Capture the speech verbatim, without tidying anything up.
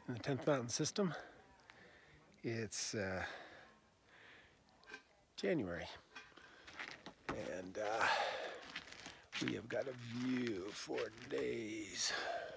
in the tenth Mountain System. It's uh, January, and uh, we have got a view for days.